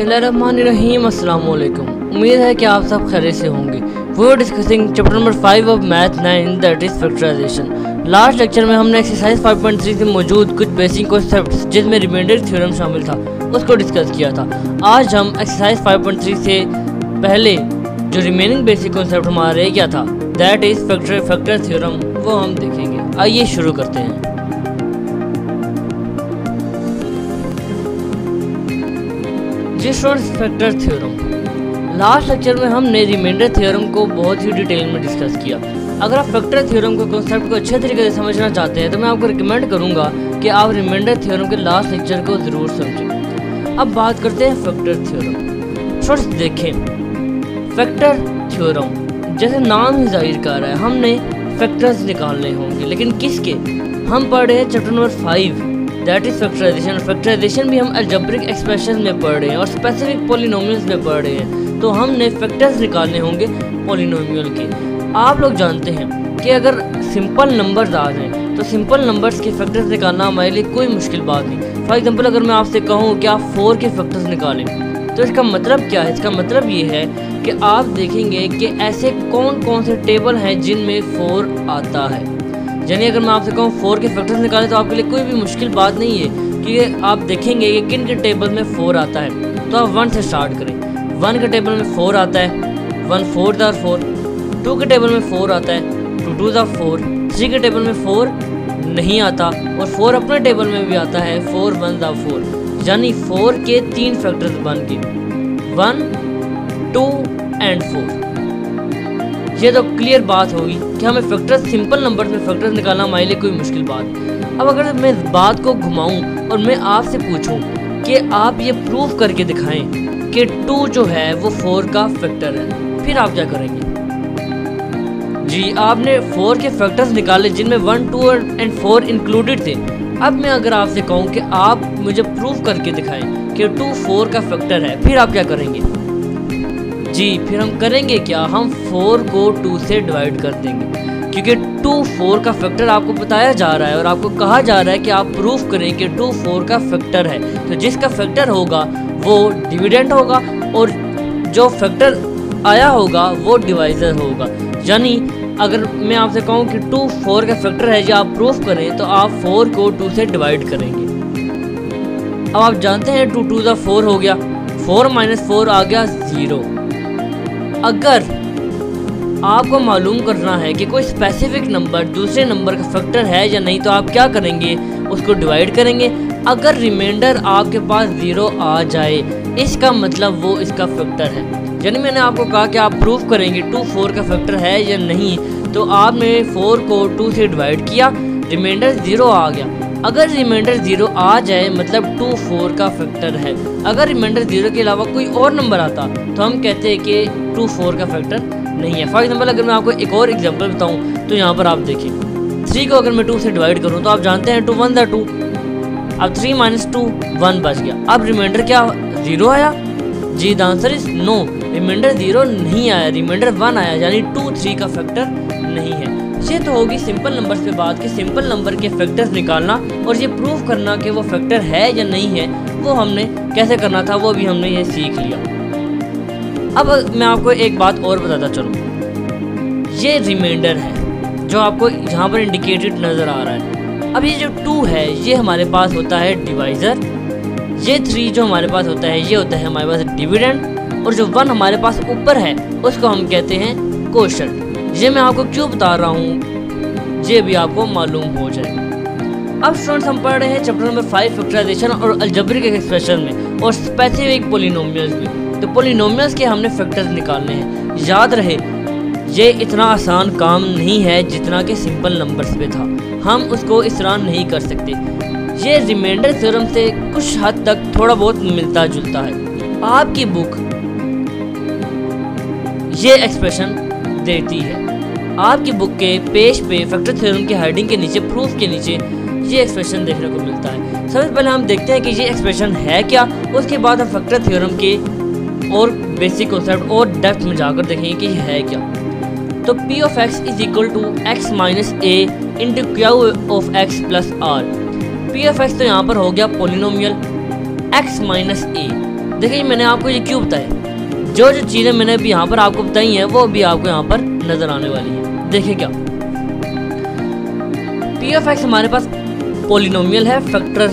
बिस्मिल्लाहिर्रहमानिर्रहीम। अस्सलाम वालेकुम। उम्मीद है कि आप सब खैरियत से होंगे। We are discussing chapter number 5 of math 9 that is factorization. Last lecture में हमने एक्सरसाइज 5.3 से मौजूद कुछ बेसिक कॉन्सेप्ट्स जिसमें रिमाइंडर थ्योरम शामिल था उसको डिस्कस किया था। आज हम एक्सरसाइज 5.3 से पहले जो रिमेनिंग बेसिक कॉन्सेप्ट हमारा रह गया था दैट इज़ फैक्टर थ्योरम वो हम देखेंगे। आइए शुरू करते हैं। Factor theorem. लास्ट लेक्चर में हमने रिमाइंडर थ्योरम को बहुत ही डिटेल में डिस्कस किया। अगर आप फैक्टर थ्योरम के कॉन्सेप्ट को अच्छे तरीके से समझना चाहते हैं तो मैं आपको रिकमेंड करूंगा कि आप रिमाइंडर थ्योरम के लास्ट लेक्चर को ज़रूर समझें। अब बात करते हैं फैक्टर थ्योरम। फ्रेंड्स देखें, फैक्टर थ्योरम जैसे नाम ही जाहिर कर रहा है हमने फैक्टर्स निकालने होंगे, लेकिन किसके? हम पढ़ रहे हैं chapter number 5 that is factorization. Factorization भी हम अलजेब्रिक एक्सप्रेशन में पढ़ रहे हैं और स्पेसिफिक पॉलिनोमियल्स में पढ़ रहे हैं, तो हमने फैक्टर्स निकालने होंगे पॉलिनोमियल के। आप लोग जानते हैं कि अगर सिंपल नंबर्स आ जाएं तो सिंपल नंबर्स के फैक्टर्स निकालना हमारे लिए कोई मुश्किल बात नहीं। फॉर एग्जांपल अगर मैं आपसे कहूँ कि आप 4 के फैक्टर्स निकालें तो इसका मतलब क्या है? इसका मतलब ये है कि आप देखेंगे कि ऐसे कौन कौन से टेबल हैं जिनमें 4 आता है। यानी अगर मैं आपसे कहूँ 4 के फैक्टर्स निकालें तो आपके लिए कोई भी मुश्किल बात नहीं है कि आप देखेंगे कि किन के टेबल में 4 आता है। तो आप 1 से स्टार्ट करें। 1 के टेबल में 4 आता है, 1 4 * 4। 2 के टेबल में 4 आता है, 2 2 * 4। 3 के टेबल में 4 नहीं आता और 4 अपने टेबल में भी आता है, 4 1 * 4। यानी 4 के 3 फैक्टर्स बन गए, 1 2 एंड 4। ये तो क्लियर बात होगी कि हमें फैक्टर्स सिंपल नंबर्स में फैक्टर्स निकालना हमारे लिए कोई मुश्किल बात नहीं। अब अगर मैं इस बात को घुमाऊं और मैं आपसे पूछूं कि आप ये प्रूव करके दिखाएं कि 2 जो है वो 4 का फैक्टर है, फिर आप क्या करेंगे? जी, आपने 4 के फैक्टर्स निकाले जिनमें 1 2 एंड 4 इंक्लूडेड थे। अब मैं अगर आपसे कहूँ कि आप मुझे प्रूव करके दिखाएं कि 2 4 का फैक्टर है, फिर आप क्या करेंगे? जी, फिर हम करेंगे क्या? हम 4 को 2 से डिवाइड कर देंगे, क्योंकि 2 4 का फैक्टर आपको बताया जा रहा है और आपको कहा जा रहा है कि आप प्रूफ करें कि 2 4 का फैक्टर है। तो जिसका फैक्टर होगा वो डिविडेंड होगा और जो फैक्टर आया होगा वो डिवाइजर होगा। यानी अगर मैं आपसे कहूँ कि 2 4 का फैक्टर है, जो आप प्रूफ करें तो आप 4 को 2 से डिवाइड करेंगे। अब आप जानते हैं 2 2 * 4 हो गया, 4 - 4 आ गया 0। अगर आपको मालूम करना है कि कोई स्पेसिफिक नंबर दूसरे नंबर का फैक्टर है या नहीं, तो आप क्या करेंगे? उसको डिवाइड करेंगे। अगर रिमाइंडर आपके पास 0 आ जाए इसका मतलब वो इसका फैक्टर है। यानी मैंने आपको कहा कि आप प्रूफ करेंगे 2 4 का फैक्टर है या नहीं, तो आपने 4 को 2 से डिवाइड किया, रिमाइंडर 0 आ गया। अगर रिमाइंडर 0 आ जाए मतलब 2 4 का फैक्टर है। अगर रिमाइंडर 0 के अलावा कोई और नंबर आता तो हम कहते हैं कि 2 4 का फैक्टर नहीं है। फॉर एग्जांपल अगर मैं आपको एक और एग्जांपल बताऊं तो यहाँ पर आप देखिए, 3 को अगर मैं 2 से डिवाइड करूँ तो आप जानते हैं 2 1 * 2। अब 3 - 2 1 बच गया। अब रिमाइंडर क्या 0 आया? जी, the answer is no. Remainder 0 नहीं आया, रिमाइंडर 1 आया, यानी 2 3 का फैक्टर नहीं है। ये तो होगी सिंपल नंबर्स पे बात कि सिंपल नंबर के फैक्टर्स निकालना और ये प्रूव करना कि वो फैक्टर है या नहीं है, वो हमने कैसे करना था वो भी हमने ये सीख लिया। अब मैं आपको एक बात और बताता चलूँ, ये रिमाइंडर है जो आपको यहाँ पर इंडिकेटेड नज़र आ रहा है। अब ये जो 2 है ये हमारे पास होता है डिवाइज़र, ये 3 जो हमारे पास होता है ये होता है हमारे पास डिविडेंड, और जो 1 हमारे पास ऊपर है उसको हम कहते हैं कोशेंट। ये मैं आपको क्यों बता रहा हूँ ये भी आपको मालूम हो जाएगा। अब स्टूडेंट्स हम पढ़ रहे हैं चैप्टर नंबर 5 फैक्टराइजेशन और अलजेब्रिक एक्सप्रेशन में और स्पेसिफिक पॉलिनोमियल्स में। तो पॉलिनोमियल्स के हमने फैक्टर्स निकालने हैं। याद रहे ये इतना आसान काम नहीं है जितना कि सिंपल नंबर्स पे था, हम उसको इस तरह नहीं कर सकते। ये रिमाइंडर थ्योरम से कुछ हद तक थोड़ा बहुत मिलता जुलता है। आपकी बुक ये एक्सप्रेशन देती है, आपकी बुक के पेज पे फैक्टर थ्योरम की हेडिंग के नीचे प्रूफ के नीचे ये एक्सप्रेशन देखने को मिलता है। सबसे पहले हम देखते हैं कि ये एक्सप्रेशन है क्या, उसके बाद हम फैक्टर थ्योरम के और बेसिक कॉन्सेप्ट और डेप्थ में जाकर देखेंगे कि ये है क्या। तो P of x = x - a × Q of x + r। P of x तो यहाँ पर हो गया पॉलिनोमियल, x - a देखिए मैंने आपको ये क्यों बताया, जो जो चीज़ें मैंने अभी यहाँ पर आपको बताई हैं वो भी आपको यहाँ पर नज़र आने वाली है। देखिए क्या पी ऑफ एक्स हमारे पास पोलिनोमियल है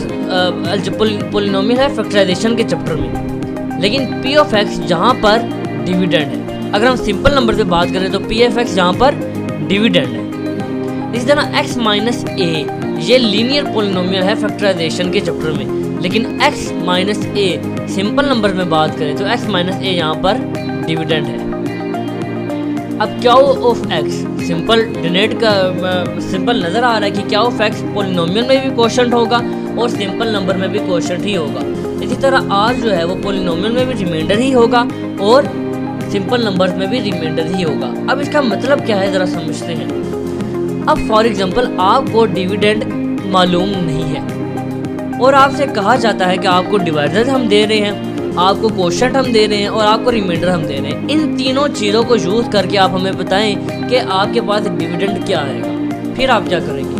पोलिनोमियल है फैक्टराइजेशन के चैप्टर में, लेकिन पी ऑफ एक्स जहाँ पर डिविडेंड है। अगर हम सिंपल नंबर पे बात करें तो पी ऑफ एक्स जहाँ पर डिविडेंड है। इसी तरह एक्स माइनस ए ये लीनियर पोलिनोमियल है फैक्टराइजेशन के चैप्टर में, लेकिन x minus a simple number में बात करें तो x माइनस ए यहाँ पर डिविडेंड है। अब क्या ऑफ x सिंपल डिनेट का सिंपल नज़र आ रहा है कि क्या ऑफ x पोलिनोमियल में भी क्वोशंट होगा और सिंपल नंबर में भी क्वोशंट ही होगा। इसी तरह r जो है वो पोलिनोमियल में भी रिमाइंडर ही होगा और सिंपल नंबर्स में भी रिमाइंडर ही होगा। अब इसका मतलब क्या है ज़रा समझते हैं। अब फॉर एग्जांपल आपको डिविडेंड मालूम नहीं है और आपसे कहा जाता है कि आपको डिवाइडर हम दे रहे हैं, आपको क्वोशंट हम दे रहे हैं और आपको रिमाइंडर हम दे रहे हैं। इन तीनों चीज़ों को यूज़ करके आप हमें बताएं कि आपके पास डिविडेंड क्या आएगा, फिर आप क्या करेंगे।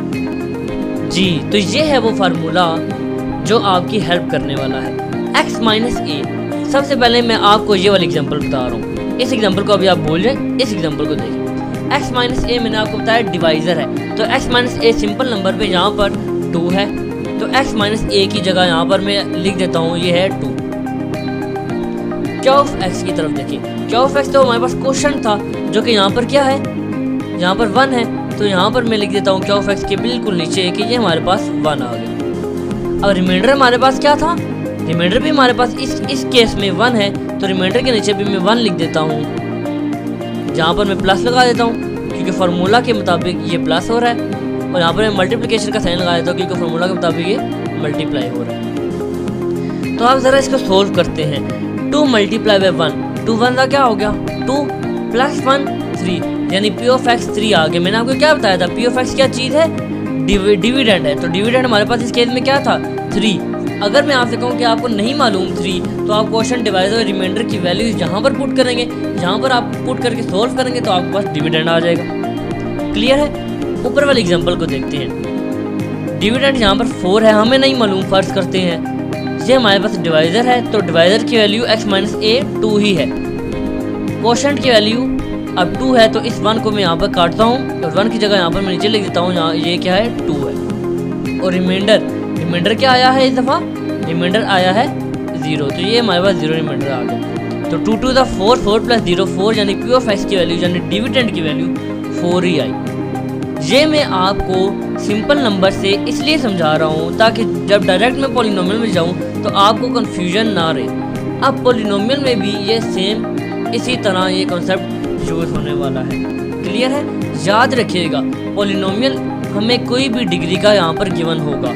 जी तो ये है वो फार्मूला जो आपकी हेल्प करने वाला है। x माइनस ए, सबसे पहले मैं आपको ये वाली एग्जांपल बता रहा हूँ। इस एग्जांपल को अभी आप भूल जाएं, इस एग्जांपल को देखिए। x माइनस ए मैंने आपको बताया डिवाइजर है, तो x minus a simple number पे यहाँ पर 2 है, तो x माइनस ए की जगह यहाँ पर मैं लिख देता हूँ ये है 2। क्या ऑफ x की तरफ देखिए, क्या ऑफ x तो हमारे पास क्वोशंट था जो कि यहाँ पर क्या है, यहाँ पर 1 है, तो यहाँ पर मैं लिख देता हूँ क्या ऑफ x के बिल्कुल नीचे कि ये हमारे पास 1 आ गया। अब रिमाइंडर हमारे पास क्या था, रिमाइंडर भी हमारे पास इस केस में 1 है, तो रिमाइंडर के नीचे भी मैं 1 लिख देता हूँ, जहाँ पर मैं प्लस लगा देता हूँ क्योंकि फार्मूला के मुताबिक ये प्लस हो रहा है, और यहाँ पर मैं मल्टीप्लिकेशन का साइन लगा देता हूँ क्योंकि फार्मूला के मुताबिक ये मल्टीप्लाई हो रहा है। तो आप ज़रा इसको सोल्व करते हैं। 2 मल्टीप्लाई बाय 1, 2 1 का क्या हो गया 2 प्लस 1 3, यानी पी ऑफ एक्स 3 आ गया। मैंने आपको क्या बताया था, पी ऑफ एक्स क्या चीज़ है, डिविडेंड है, तो डिविडेंड हमारे पास इस केस में क्या था 3। अगर मैं आपसे कहूँ कि आपको नहीं मालूम 3, तो आप क्वोशंट डिवाइजर और रिमाइंडर की वैल्यूज जहाँ पर पुट करेंगे, जहाँ पर आप पुट करके सोल्व करेंगे तो आपके पास डिविडेंड आ जाएगा। क्लियर है। ऊपर वाले एग्जांपल को देखते हैं। डिविडेंड यहाँ पर 4 है, हमें नहीं मालूम, फर्ज करते हैं ये हमारे पास डिवाइजर है, तो डिवाइजर की वैल्यू x माइनस ए 2 ही है। क्वोशंट की वैल्यू अब 2 है, तो इस 1 को मैं यहाँ पर काटता हूँ और 1 की जगह यहाँ पर मैं नीचे लिख देता हूँ, यहाँ ये क्या है 2 है। और रिमाइंडर क्या आया है इस दफ़ा, रिमाइंडर आया है 0, तो ये हमारे पास 0 रिमाइंडर आ गया। तो 2 to the 4, 4 + 0 4, यानी पी ऑफ एक्स की वैल्यू यानी डिविडेंड की वैल्यू 4 ही आई। ये मैं आपको सिंपल नंबर से इसलिए समझा रहा हूँ ताकि जब डायरेक्ट मैं पॉलिनोमियल में जाऊँ तो आपको कन्फ्यूजन ना रहे। अब पॉलिनोमियल में भी ये सेम इसी तरह ये कॉन्सेप्ट यूज होने वाला है। क्लियर है। याद रखिएगा पॉलिनोमियल हमें कोई भी डिग्री का यहाँ पर गिवन होगा,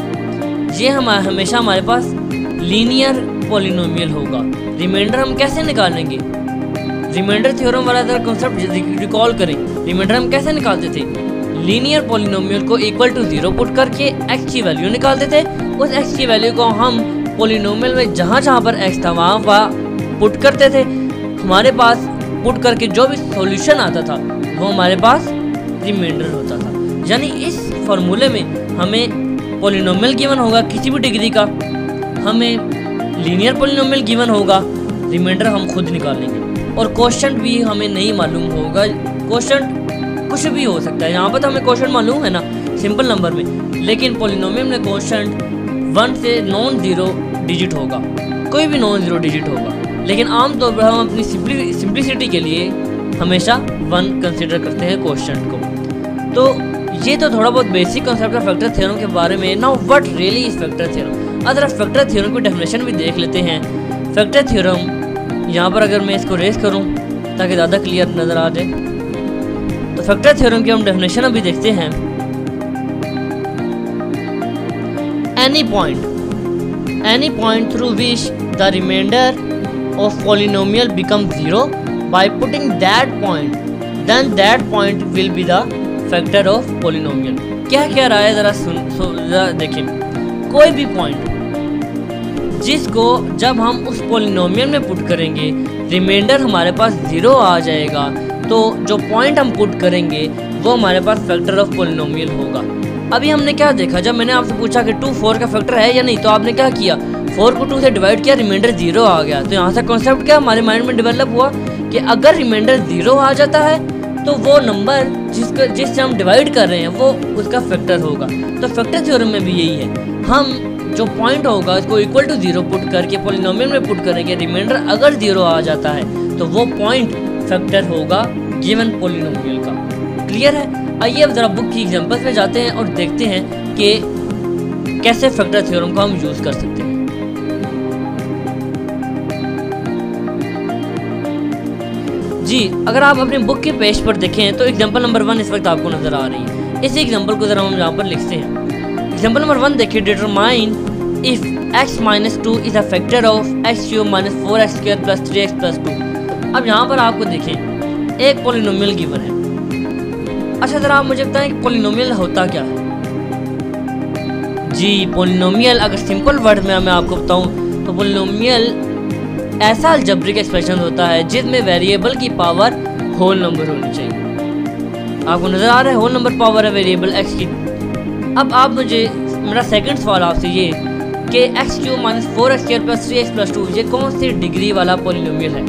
ये हमेशा हमारे पास लीनियर पॉलिनोमियल होगा। रिमाइंडर हम कैसे निकालेंगे, रिमाइंडर थ्योरम वाला अगर कॉन्सेप्ट रिकॉल करें, रिमाइंडर हम कैसे निकालते थे, लीनियर पॉलिनोमियल को इक्वल टू 0 पुट करके x की वैल्यू निकालते थे। उस x की वैल्यू को हम पॉलिनोमियल में जहाँ जहाँ पर x था वहाँ पुट करते थे। हमारे पास पुट करके जो भी सॉल्यूशन आता था वो हमारे पास रिमाइंडर होता था। यानी इस फॉर्मूले में हमें पॉलिनोमियल गिवन होगा किसी भी डिग्री का, हमें लीनियर पॉलिनोमियल गिवन होगा, रिमाइंडर हम खुद निकालेंगे, और क्वोशंट भी हमें नहीं मालूम होगा। क्वोशंट कुछ भी हो सकता है, यहाँ पर तो हमें क्वोशंट मालूम है ना सिंपल नंबर में, लेकिन पॉलिनोमियल में क्वोशंट 1 से नॉन ज़ीरो डिजिट होगा, कोई भी नॉन ज़ीरो डिजिट होगा, लेकिन आमतौर पर हम अपनी सिंप्लिसिटी के लिए हमेशा 1 कंसिडर करते हैं क्वोशंट को। तो ये तो थोड़ा बहुत बेसिक कॉन्सेप्ट है फैक्टर थ्योरम के बारे में। Now what really is factor theorem. अगर फैक्टर थ्योरम की डेफिनेशन भी देख लेते हैं। फैक्टर थ्योरम यहाँ पर अगर मैं इसको रेस करूँ ताकि ज़्यादा क्लियर नज़र आ जाए, तो फैक्टर थ्योरम की हम डेफिनेशन अभी देखते हैं। Any point through which the remainder of polynomial becomes 0 by putting that point, then that point will be the factor of polynomial। क्या कह रहा है जरा देखें। कोई भी पॉइंट जिसको जब हम उस पोलिनोमियल में पुट करेंगे रिमाइंडर हमारे पास 0 आ जाएगा, तो जो पॉइंट हम पुट करेंगे वो हमारे पास फैक्टर ऑफ पोलिनोमियल होगा। अभी हमने क्या देखा, जब मैंने आपसे पूछा कि 2 4 का फैक्टर है या नहीं, तो आपने क्या किया, 4 को 2 से डिवाइड किया, रिमाइंडर 0 आ गया। तो यहाँ से कॉन्सेप्ट क्या हमारे माइंड में डेवलप हुआ कि अगर रिमाइंडर 0 आ जाता है तो वो नंबर जिससे हम डिवाइड कर रहे हैं वो उसका फैक्टर होगा। तो फैक्टर थ्योरम में भी यही है, हम जो पॉइंट होगा उसको इक्वल टू 0 पुट करके पॉलिनोमियल में पुट करेंगे, रिमाइंडर अगर 0 आ जाता है तो वो पॉइंट फैक्टर होगा गिवन पॉलिनोमियल का। क्लियर है? आइए अब जरा बुक की एग्जांपल्स में जाते हैं और देखते हैं कि कैसे फैक्टर थ्योरम को हम यूज कर सकते हैं। जी, अगर आप अपने बुक के पेज पर देखें तो एग्जांपल नंबर 1 इस वक्त आपको नजर आ रही है। इसी एग्जांपल को जरा हम यहाँ पर लिखते हैं। एग्जांपल नंबर 1 देखिए, determine if x - 2 is a factor of x³ - 4x² + 3x + 2। अब यहाँ पर आपको देखें एक पॉलिनोमियल गिवन है। अच्छा, जरा आप मुझे बताएं कि पॉलिनोमियल होता क्या है। जी, पॉलिनोमियल अगर सिंपल वर्ड में मैं आपको बताऊं तो पॉलिनोमियल ऐसा अलजेब्रिक एक्सप्रेशन होता है जिसमें वेरिएबल की पावर होल नंबर होनी चाहिए। आपको नजर आ रहा है होल नंबर पावर है वेरिएबल x की। अब आप मुझे, मेरा सेकंड सवाल आपसे ये कि x³ - 4x² + 3x + 2 ये कौन सी डिग्री वाला पॉलिनोमियल है।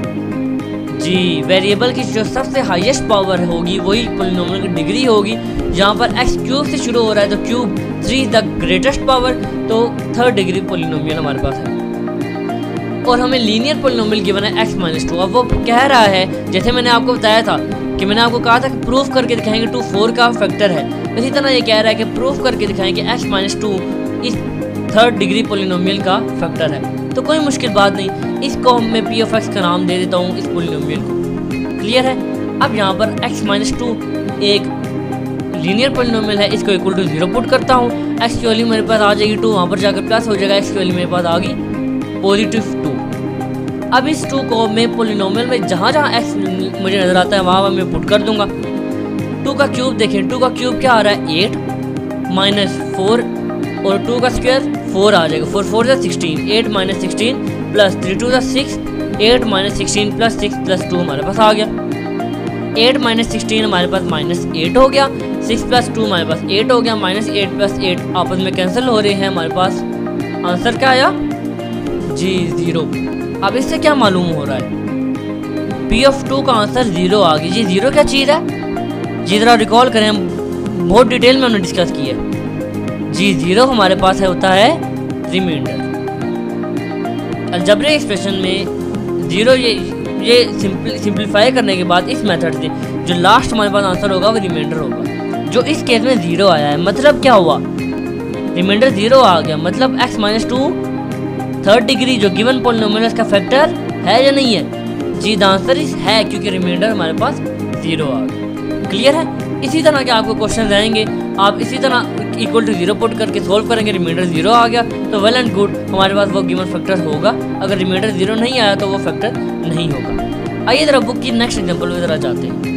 जी, वेरिएबल की जो सबसे हाईएस्ट पावर होगी वही पॉलिनोमियल की डिग्री होगी। जहाँ पर x³ से शुरू हो रहा है तो क्यूब 3 द ग्रेटेस्ट पावर, तो 3rd डिग्री पॉलिनोमियल हमारे पास है। और हमें लीनियर पॉलिनोमियल गिवन है x - 2। अब वो कह रहा है, जैसे मैंने आपको बताया था कि मैंने आपको कहा था कि प्रूफ करके दिखाएंगे 2 4 का फैक्टर है, इसी तरह ये कह रहा है कि प्रूफ करके दिखाएंगे x - 2 इस 3rd डिग्री पॉलिनोमियल का फैक्टर है। तो कोई मुश्किल बात नहीं, इसको मैं p(x) का नाम दे देता हूँ इस पॉलिनोमियल को। क्लियर है? अब यहाँ पर x - 2 एक लीनियर पॉलिनोमियल है, इसको इक्वल टू 0 पुट करता हूँ। x की वैल्यू मेरे पास आ जाएगी 2, वहाँ पर जाकर प्लस हो जाएगा, x की वैल्यू मेरे पास आ गई +2। अब इस 2 को मैं पॉलिनोमियल में जहाँ जहाँ x मुझे नजर आता है वहाँ मैं पुट कर दूंगा। 2 का क्यूब देखें, 2 का क्यूब क्या आ रहा है 8 - 4 और 2 का स्क्वायर 4 आ जाएगा। 4 4 = 16, 8 - 16 + 3 2 = 6, 8 - 16 + 6 + 2 हमारे पास आ गया। 8 - 16 हमारे पास -8 हो गया, 6 + 2 हमारे पास 8 हो गया, -8 + 8 आपस में कैंसिल हो रहे हैं। हमारे पास आंसर क्या आया जी 0। अब इससे क्या मालूम हो रहा है, p(2) का आंसर 0 आ गया। जी 0 क्या चीज़ है जी, जरा रिकॉल करें, बहुत डिटेल में हमने डिस्कस की है। जी 0 हमारे पास है होता है रिमाइंडर। अलजेब्रिक एक्सप्रेशन में 0 ये सिंप्लीफाई करने के बाद इस मेथड से जो लास्ट हमारे पास आंसर होगा वो रिमाइंडर होगा। जो इस केस में 0 आया है, मतलब क्या हुआ, रिमाइंडर 0 आ गया, मतलब x - 2 3rd डिग्री जो गिवन पॉलिनोमियल का फैक्टर है या नहीं है। जी द आंसर इज है, क्योंकि रिमाइंडर हमारे पास 0 आ गया। क्लियर है? इसी तरह के आपको क्वेश्चन आएंगे, आप इसी तरह इक्वल टू 0 पुट करके सोल्व करेंगे, रिमाइंडर 0 आ गया तो वेल एंड गुड, हमारे पास वो गिवन फैक्टर होगा। अगर रिमाइंडर 0 नहीं आया तो वो फैक्टर नहीं होगा। आइए जरा बुक की नेक्स्ट एग्जाम्पल में जरा जाते हैं।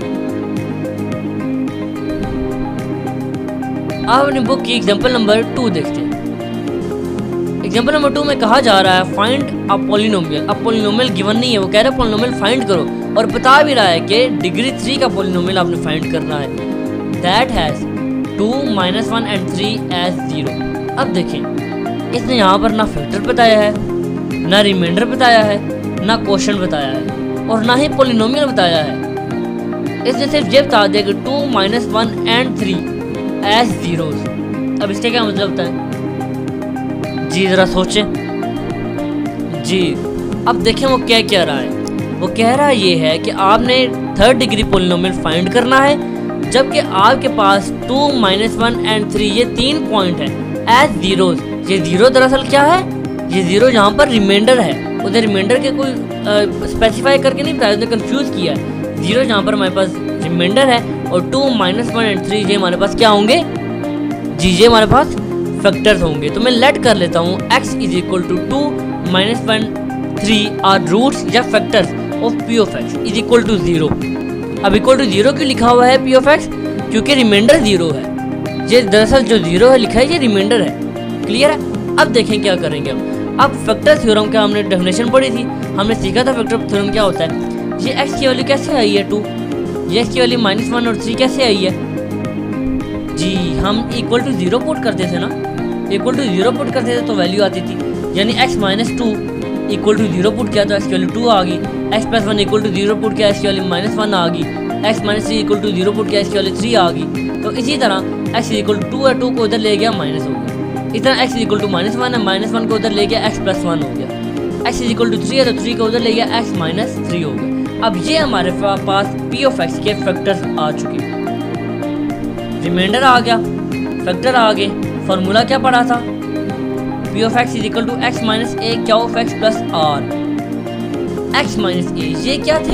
आप अपनी बुक की एग्जाम्पल नंबर 2 देखते हैं। एग्जाम्पल नंबर 2 में कहा जा रहा है फाइंड अ पॉलिनोमियल। अब पॉलिनोमियल गिवन नहीं है, वो कह रहा है पॉलिनोमियल फाइंड करो, और बता भी रहा है कि डिग्री 3 का पॉलिनोमियल आपने फाइंड करना है, दैट हैज 2 - 1 and 3 as 0। अब देखें, इसने यहाँ पर ना फैक्टर बताया है, ना रिमाइंडर बताया है, ना क्वेश्चन बताया है, और ना ही पॉलिनोमियल बताया है। इसने सिर्फ ये बता दिया कि 2 - 1 and 3 as 0s। अब इसका क्या मतलब होता है जी, जरा सोचें। जी अब देखें वो क्या कह रहा है, वो कह रहा ये है कि आपने 3rd डिग्री पॉलिनोमियल फाइंड करना है, जबकि आपके पास 2 - 1 and 3 ये 3 पॉइंट है एज 0s। ये 0 दरअसल क्या है, ये 0 यहाँ पर रिमाइंडर है, उधर रिमाइंडर के कोई स्पेसिफाई करके नहीं बताया, उसने कंफ्यूज किया है। 0 यहाँ पर हमारे पास रिमाइंडर है और 2 - 1 and 3 ये हमारे पास क्या होंगे जी, ये हमारे पास फैक्टर्स होंगे। तो मैं लेट कर लेता हूँ x = 2 - 1 3 आर रूट्स या फैक्टर्स ऑफ p(x) = 0। अब इक्वल टू 0 क्यों लिखा हुआ है p(x)? क्योंकि रिमाइंडर 0 है। ये दरअसल जो 0 है लिखा है ये रिमाइंडर है। क्लियर है? अब देखें क्या करेंगे हम। अब फैक्टर थ्योरम का हमने डेफिनेशन पढ़ी थी, हमने सीखा था फैक्टर थ्योरम क्या होता है। ये x की वैल्यू कैसे आई है 2, ये x की वैल्यू -1 और 3 कैसे आई है जी हम इक्वल टू 0 पुट करते थे ना, इक्वल टू 0 पुट करते थे तो वैल्यू आती थी, यानी x minus 2 equal to 0 put किया तो x की वैल्यू 2 आ गई, x plus 1 equal to 0 put किया x की वैल्यू माइनस 1 आ गई, x minus 3 equal to 0 put किया x की वैल्यू 3 आ गई। तो इसी तरह x इक्वल टू 2 है, 2 को उधर ले गया माइनस हो गया। इस तरह x इक्वल टू माइनस 1 है, माइनस 1 को उधर ले गया x प्लस 1 हो गया। x इक्वल टू 3 है तो 3 को उधर ले गया x माइनस 3 हो गया। अब ये हमारे पास p ऑफ x के फैक्टर्स आ चुके हैं, रिमाइंडर आ गया, फैक्टर आ गए। फॉर्मूला क्या पढ़ा था, p of x is equal to x minus a क्या of x plus r। x minus a ये क्या थे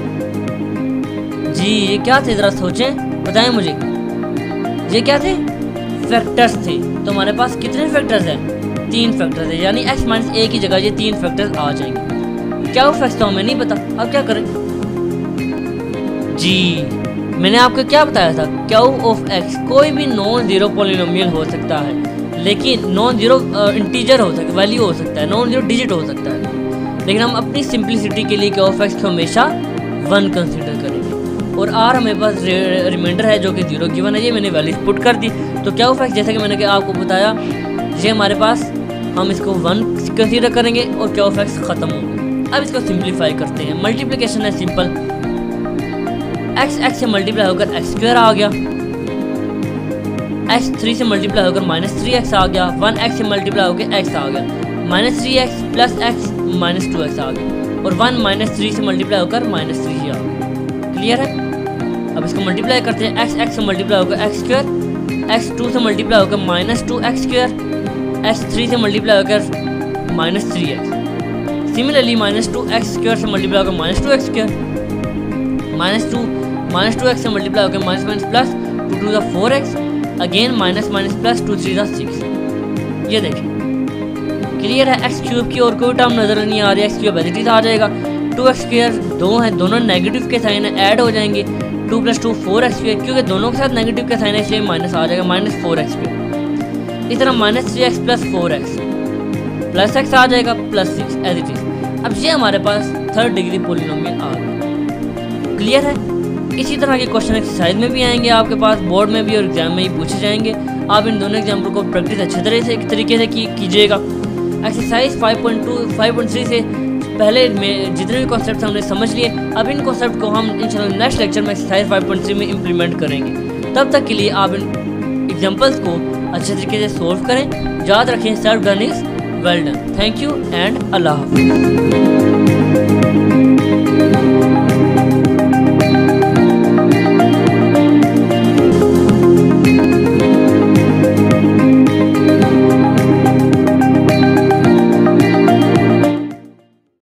जी, ये क्या थे जरा सोचें, बताएं मुझे, ये क्या थे, फैक्टर्स थे। तो हमारे पास कितने फैक्टर्स हैं, 3 फैक्टर्स हैं, यानी x माइनस a की जगह ये 3 फैक्टर्स आ जाएंगे। क्या ऑफ x तो हमें नहीं पता, अब क्या करें जी, मैंने आपको क्या बताया था, क्यू ऑफ x कोई भी नॉन जीरो पॉलिनोमियल हो सकता है, लेकिन नॉन जीरो इंटीजर हो सकता है, वैल्यू हो सकता है, नॉन जीरो डिजिट हो सकता है, लेकिन हम अपनी सिंपलिसिटी के लिए क्यू ऑफ x को हमेशा 1 कंसीडर करेंगे। और r हमारे पास रिमाइंडर है जो कि 0 गिवन है, ये मैंने वैल्यू पुट कर दी। तो क्यू ऑफ x जैसा कि मैंने आपको बताया, ये हमारे पास हम इसको 1 कंसीडर करेंगे और क्यू ऑफ x ख़त्म हो गया। अब इसको सिंप्लीफाई करते हैं, मल्टीप्लिकेशन है सिंपल, x से मल्टीप्लाई होकर x² आ गया, x 3 से मल्टीप्लाई होकर माइनस 3x आ गया, 1x से मल्टीप्लाई होकर x आ गया, minus 3x plus x minus 2x आ गया, और 1 माइनस 3 से मल्टीप्लाई होकर माइनस 3 आ गया। क्लियर है। अब इसको मल्टीप्लाई करते हैं, x से मल्टीप्लाई होकर x², x 2 से मल्टीप्लाई होकर माइनस 2x², x 3 से मल्टीप्लाई होकर minus 3x, similarly minus 2x² से मल्टीप्लाई होकर माइनस 2x², माइनस 2x से मल्टीप्लाई होकर minus minus plus 2 to the 4x, again minus minus plus 2 3 the 6। ये देखिए क्लियर है। x³ की और कोई टर्म नजर नहीं आ रही, x³ एज इट इज आ जाएगा। 2x² 2 है, दोनों नेगेटिव के साइन है, ऐड हो जाएंगे, 2 + 2 4x², क्योंकि दोनों के साथ नेगेटिव के साइन है इसलिए माइनस आ जाएगा, माइनस 4x²। इस तरह minus 3x plus 4x plus x आ जाएगा प्लस 6 एज इट इज। अब ये हमारे पास 3rd डिग्री पॉलिनोमियल आ गया। क्लियर है। इसी तरह के क्वेश्चन एक्सरसाइज में भी आएंगे आपके पास, बोर्ड में भी और एग्जाम में ही पूछे जाएंगे। आप इन दोनों एग्जाम्पल को प्रैक्टिस अच्छे तरीके से कीजिएगा। एक्सरसाइज 5.3 से पहले में जितने भी कॉन्सेप्ट हमने समझ लिए, अब इन कॉन्सेप्ट को हम इंशाल्लाह नेक्स्ट लेक्चर में एक्सरसाइज 5.3 में इम्प्लीमेंट करेंगे। तब तक के लिए आप इन एग्जाम्पल्स को अच्छे तरीके से सोल्व करें। याद रखें, self done is well done. Thank you and अल्लाह हाफ़िज़।